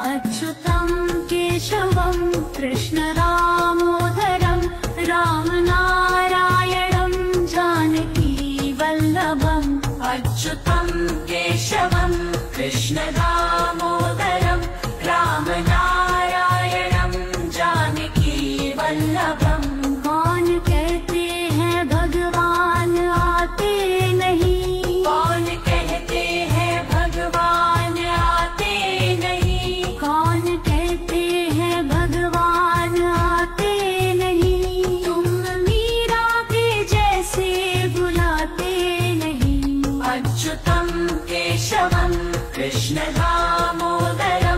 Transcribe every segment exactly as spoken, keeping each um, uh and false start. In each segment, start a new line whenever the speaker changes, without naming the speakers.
अच्युतं केशवं कृष्ण दामोदरं रामनारायणं जानकी वल्लभम्। अच्युतं केशवं कृष्ण दामोदरं रामनारायणं जानकी वल्लभम्। कौन कहते हैं भगवान आते नहीं, कौन कहते हैं भगवान आते नहीं, कौन कहते हैं भगवान आते नहीं। तुम मीरा के जैसे बुलाते नहीं। अच्युतं केशवं कृष्ण दामोदरं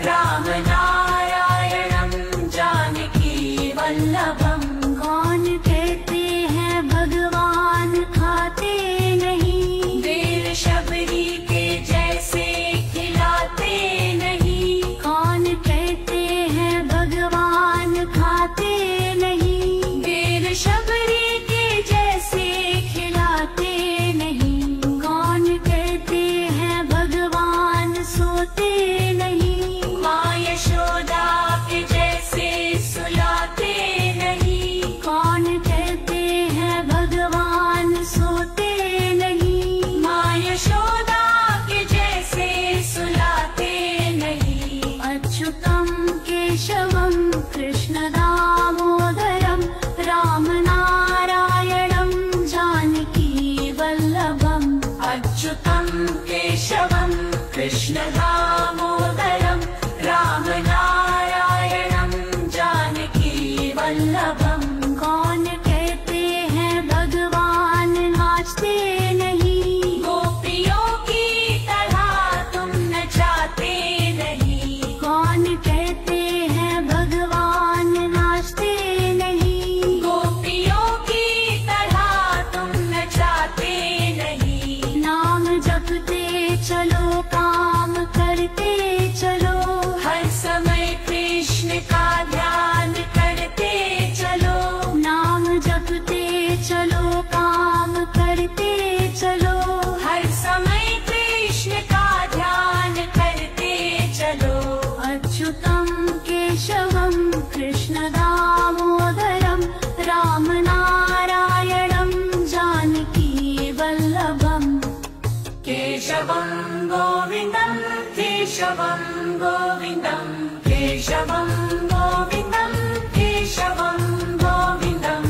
रामनारायणं जानकी वल्लभम्। कौन कहते हैं भगवान खाते नहीं, देव शबरी के जैसे खिलाते नहीं। कौन कहते हैं भगवान खाते नहीं, देव शबरी के जैसे खिलाते नहीं। कौन कहते हैं भगवान सोते नहीं, माँ यशोदा के जैसे सुलाते नहीं। कौन कहते हैं भगवान सोते नहीं, माँ यशोदा के जैसे सुलाते नहीं। अच्युतं केशवं कृष्ण दामोदरं रामनारायणं जानकी वल्लभम्। अच्युतं केशवं कृष्ण दामोदरं रामनारायणं जानकी वल्लभम्। कौन कहते हैं भगवान नाचते नहीं, गोपियों की तरह तुम नचाते नहीं। कौन कहते हैं भगवान नाचते नहीं, गोपियों की तरह तुम नचाते नहीं। नाम जपते चलो काम करते चलो, हर समय कृष्ण का ध्यान करते चलो। नाम जपते चलो काम करते चलो, हर समय कृष्ण का ध्यान करते चलो। अच्युतं केशवं कृष्ण दामोदरं रामनारायणं जानकी वल्लभम्। केशवं गोविन्दं केशवं गोविन्दं केशवं गोविन्दं केशवं गोविन्दम्।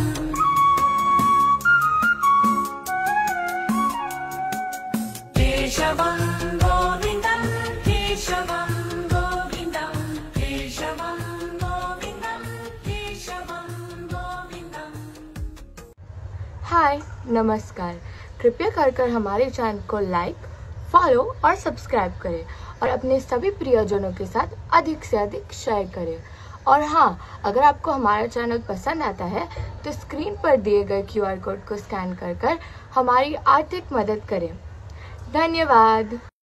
केशवं गोविन्दं केशवं गोविन्दं केशवं गोविन्दं केशवं गोविन्दम्।
हाय नमस्कार, कृपया कर कर हमारे चैनल को लाइक, फॉलो और सब्सक्राइब करें और अपने सभी प्रियजनों के साथ अधिक से अधिक शेयर करें। और हाँ, अगर आपको हमारा चैनल पसंद आता है तो स्क्रीन पर दिए गए क्यू आर कोड को स्कैन कर कर हमारी आर्थिक मदद करें। धन्यवाद।